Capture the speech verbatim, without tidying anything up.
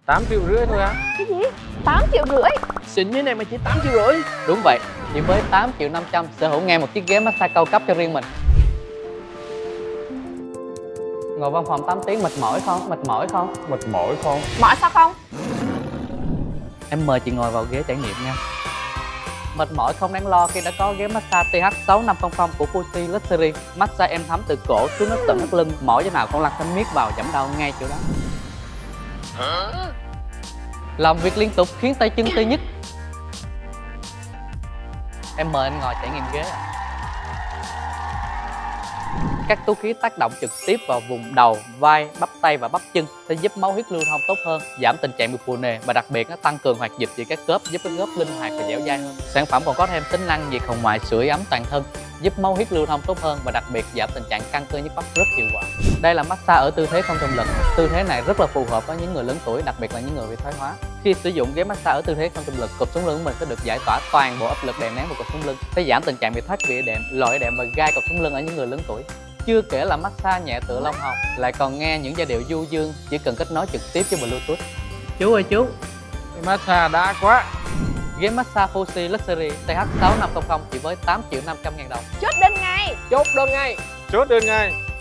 tám triệu rưỡi thôi á? Cái gì? tám triệu rưỡi? Xịn như này mà chỉ tám triệu rưỡi? Đúng vậy, chỉ với tám triệu năm trăm sở hữu ngay một chiếc ghế massage cao cấp cho riêng mình. Ngồi văn phòng tám tiếng mệt mỏi không? Mệt mỏi không? Mệt mỏi không? Mỏi sao không? Em mời chị ngồi vào ghế trải nghiệm nha. Mệt mỏi không đáng lo khi đã có ghế massage T H sáu năm không không của Fuji Luxury. Massage êm thấm từ cổ xuống đến tận thắt lưng, mỏi chỗ nào con lăn thanh miết vào giảm đau ngay chỗ đó. Làm việc liên tục khiến tay chân tê nhức. Em mời anh ngồi trải nghiệm ghế ạ. Các túi khí tác động trực tiếp vào vùng đầu, vai, bắp tay và bắp chân sẽ giúp máu huyết lưu thông tốt hơn, giảm tình trạng bị phù nề và đặc biệt nó tăng cường hoạt dịch giữa các khớp, giúp cái khớp linh hoạt và dẻo dai hơn. Sản phẩm còn có thêm tính năng nhiệt hồng ngoại sưởi ấm toàn thân, giúp máu huyết lưu thông tốt hơn và đặc biệt giảm tình trạng căng cơ nhức bắp rất hiệu quả. Đây là massage ở tư thế không trọng lực. Tư thế này rất là phù hợp với những người lớn tuổi, đặc biệt là những người bị thoái hóa. Khi sử dụng ghế massage ở tư thế không trọng lực, cột sống lưng của mình sẽ được giải tỏa toàn bộ áp lực đè nén vào cột sống lưng, sẽ giảm tình trạng bị thoát vị đệm, lòi đệm và gai cột sống lưng ở những người lớn tuổi. Chưa kể là massage nhẹ tựa lông hồng, lại còn nghe những giai điệu du dương, chỉ cần kết nối trực tiếp với Bluetooth. Chú ơi chú, Massage đã quá. ghế massage Fuji Luxury T H sáu năm không không chỉ với tám triệu năm trăm ngàn đồng. Chốt đơn ngay. Chốt đơn ngay. Chốt đơn ngay.